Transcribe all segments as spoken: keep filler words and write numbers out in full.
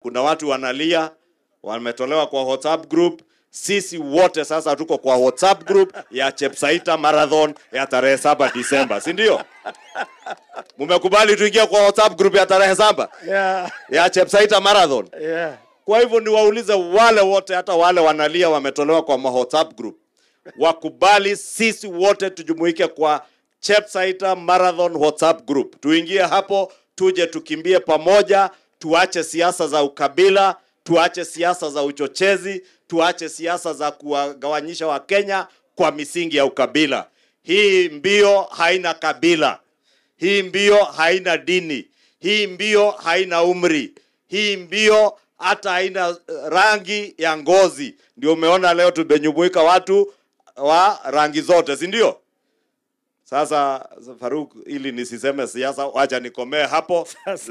Kuna watu wanalia, wametolewa kwa WhatsApp group. Sisi wote sasa tuko kwa WhatsApp group ya Chepsaita Marathon ya tarehe saba Disemba, si ndio? Mumekubali tuingie kwa WhatsApp group ya tarehe saba? Yeah. Ya Chepsaita Marathon. Yeah. Kwa hivyo niwaulize wale wote, hata wale wanalia wametolewa kwa WhatsApp group, wakubali sisi wote tujumuike kwa Chepsaita Marathon WhatsApp group. Tuingie hapo, tuje tukimbie pamoja, tuache siasa za ukabila, tuache siasa za uchochezi, tuache siasa za kuwagawanyisha wa Kenya kwa misingi ya ukabila. Hii mbio haina kabila. Hii mbio haina dini. Hii mbio haina umri. Hii mbio hata haina rangi ya ngozi. Ndio umeona leo tumenyumuika watu wa rangi zote, si ndio? Sasa Faruk, ili nisiseme siasa, wacha nikomee hapo.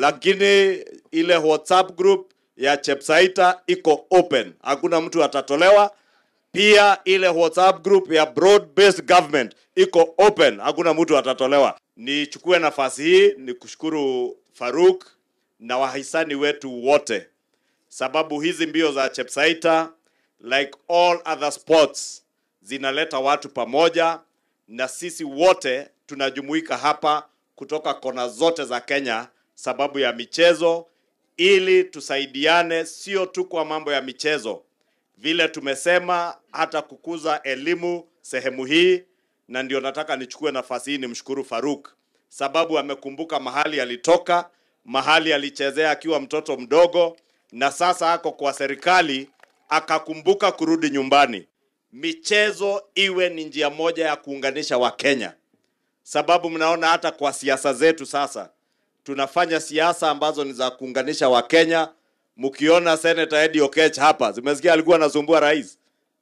Lakini ile WhatsApp group ya Chepsaita iko open, hakuna mtu atatolewa. Pia ile WhatsApp group ya broad based government iko open, hakuna mtu atatolewa. Nichukue nafasi hii ni kushukuru Faruk na wahisani wetu wote, sababu hizi mbio za Chepsaita like all other sports zinaleta watu pamoja, na sisi wote tunajumuika hapa kutoka kona zote za Kenya sababu ya michezo, ili tusaidiane sio tu kwa mambo ya michezo, vile tumesema hata kukuza elimu sehemu hii. Na ndio nataka nichukue nafasi hii nimshukuru Faruk, sababu amekumbuka mahali alitoka, mahali alichezea akiwa mtoto mdogo, na sasa ako kwa serikali akakumbuka kurudi nyumbani. Michezo iwe ni njia moja ya kuunganisha wa Kenya, sababu mnaona hata kwa siasa zetu sasa tunafanya siasa ambazo ni za kuunganisha wa Kenya. Mkiona Senator Eddie Oketch hapa, zimesikia alikuwa anasumbua rais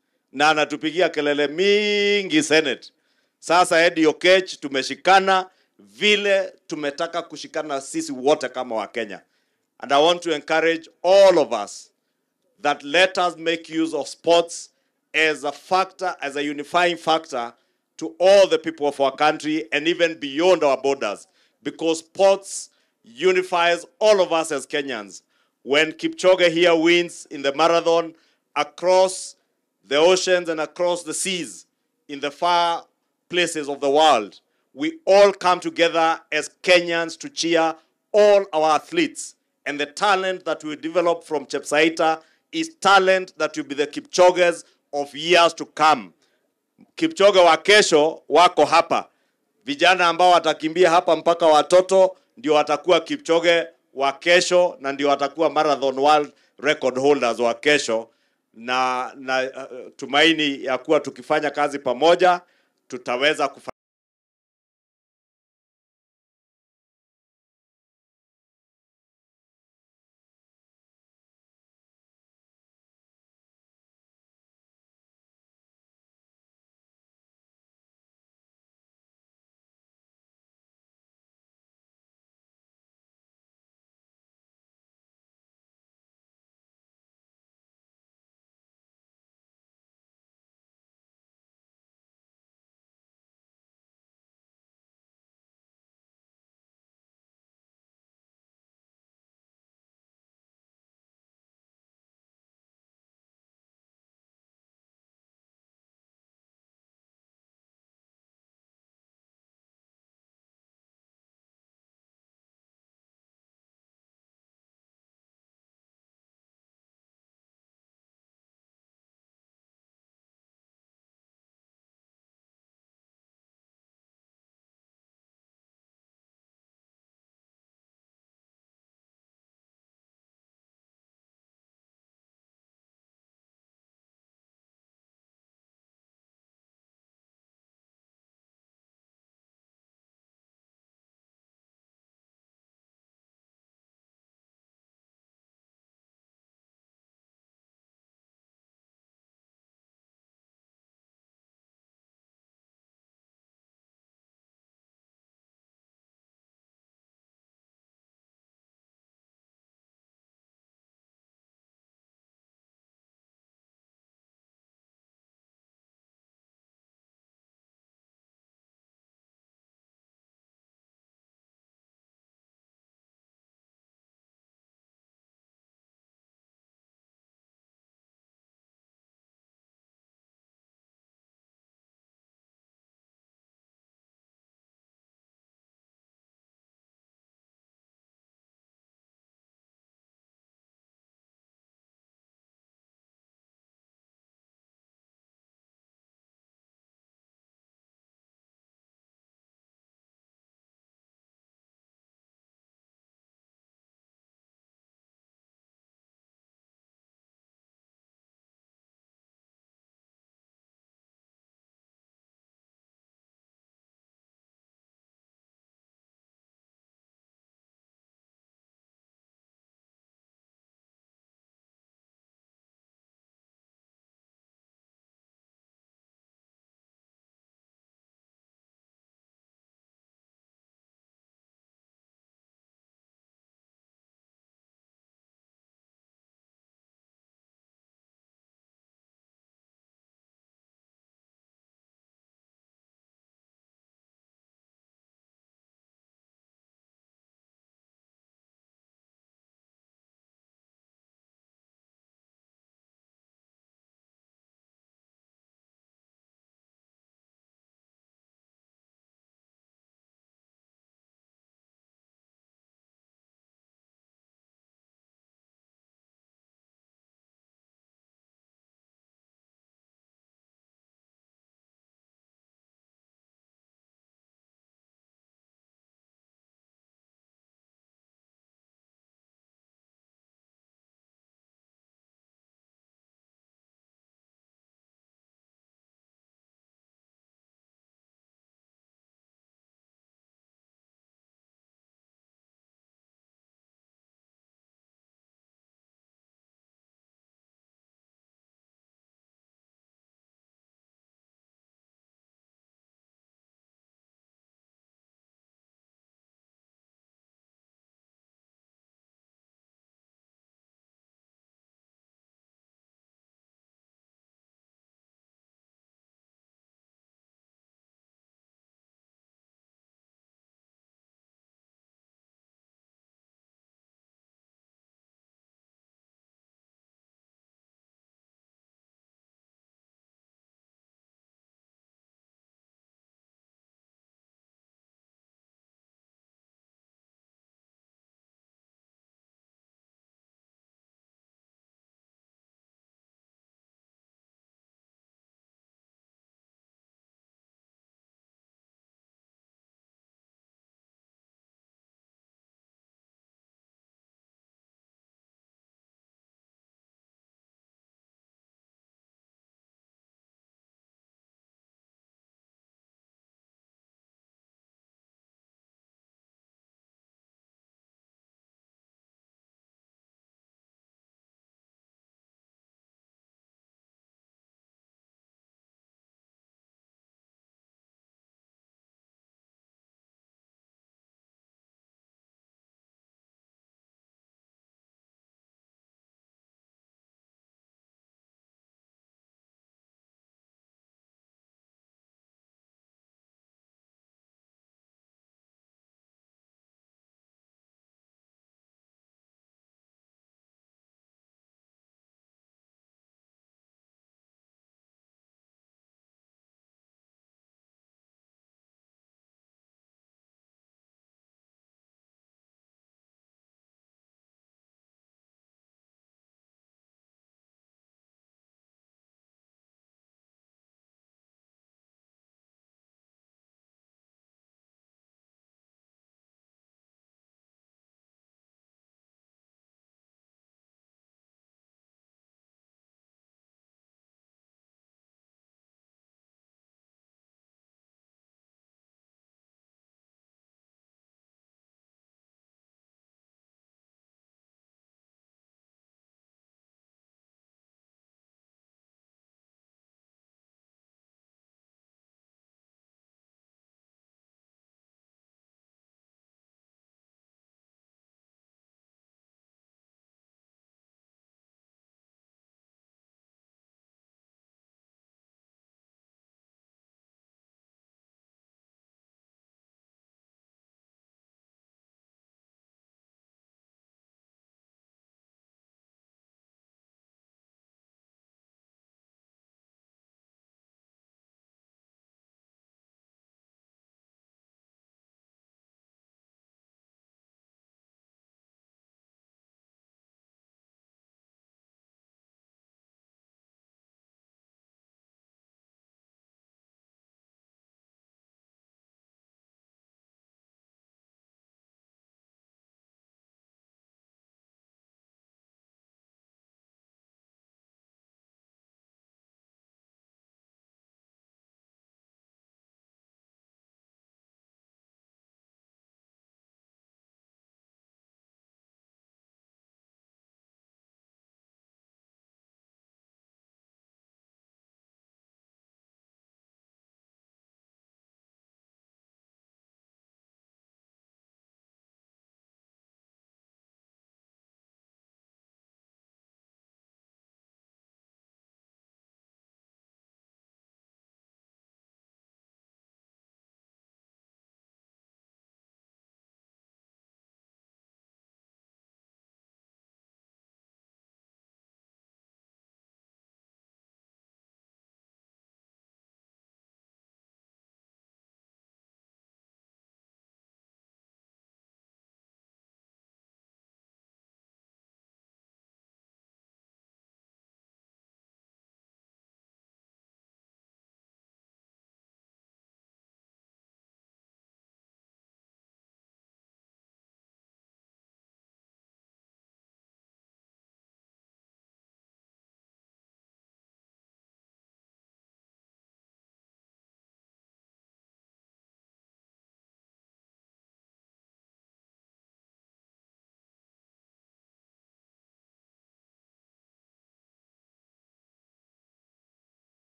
na anatupigia kelele mingi Senate. Sasa Eddie Oketch tumeshikana vile tumetaka kushikana sisi wote kama wa Kenya. And I want to encourage all of us that let us make use of sports as a factor, as a unifying factor to all the people of our country and even beyond our borders, because sports unifies all of us as Kenyans. When Kipchoge here wins in the marathon across the oceans and across the seas in the far places of the world, we all come together as Kenyans to cheer all our athletes. And the talent that we develop from Chepsaita is talent that will be the Kipchoges of years to come. Kipchoge wa kesho wako hapa. Vijana ambao watakimbia hapa mpaka watoto ndio watakuwa Kipchoge wa kesho, na ndio watakuwa marathon world record holders wa kesho. Na, na uh, tumaini ya kuwa tukifanya kazi pamoja tutaweza kufanya